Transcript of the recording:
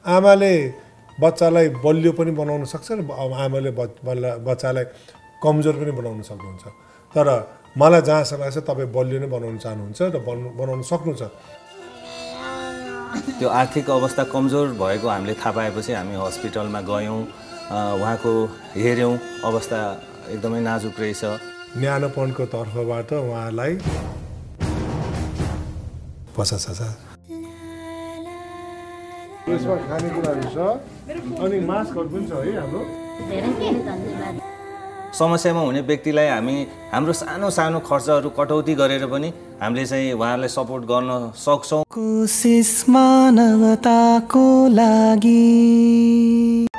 आमाले बच्चालाई बलियो पनि बनाउन सक्छ र आमाले बच्चालाई कमजोर पनि बनाउन सक्नुहुन्छ। तर मलाई जहाँसम्म लाग्छ तपाईँ बलियो नै बनाउन चाहनुहुन्छ र बनाउन सक्नुहुन्छ। त्यो आर्थिक अवस्था कमजोर भएको हामीले थाहा पाएपछि हामी हस्पिटलमा गयौँ, उहाँको हेऱ्यौँ, अवस्था एकदमै नाजुक रहेछ। न्यानोपनको तर्फबाट उहाँलाई 50,000 यसमा खानेकुराहरू छ अनि मास्कहरू पनि छ है हाम्रो। समस्यामा हुने व्यक्तिलाई हामी हाम्रो सानो सानो खर्चहरू कटौती गरेर पनि हामीले चाहिँ उहाँहरूलाई सपोर्ट गर्न सक्छौँ। कोसिस मानवताको लागि।